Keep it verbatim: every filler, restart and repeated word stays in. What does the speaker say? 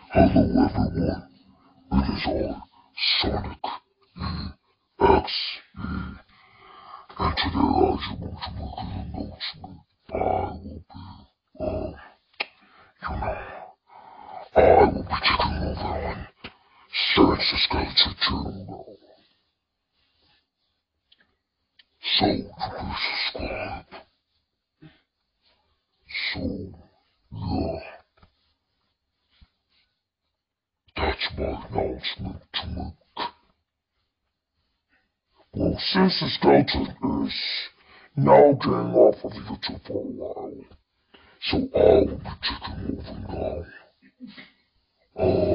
Hello everyone, it is I, Sonic E X E, and today I just want to make an announcement. I will be, uh, you know, I will be taking over on Science Skeleton channel now. So, you can subscribe. So, yeah, that's my announcement to make. Well, since the skeleton is now getting off of YouTube for a while, so I will be taking over now. Uh,